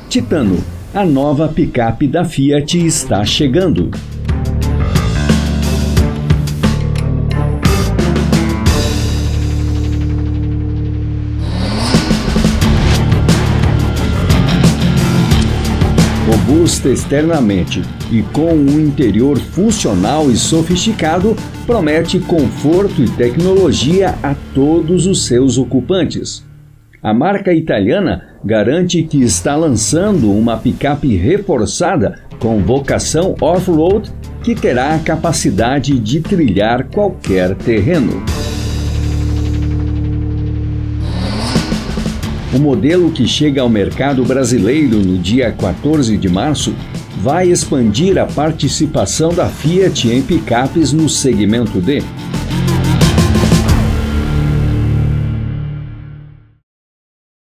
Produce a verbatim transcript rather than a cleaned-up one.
Titano, a nova picape da Fiat está chegando. Robusta externamente e com um interior funcional e sofisticado, promete conforto e tecnologia a todos os seus ocupantes. A marca italiana garante que está lançando uma picape reforçada com vocação off-road que terá a capacidade de trilhar qualquer terreno. O modelo, que chega ao mercado brasileiro no dia quatorze de março, vai expandir a participação da Fiat em picapes no segmento D.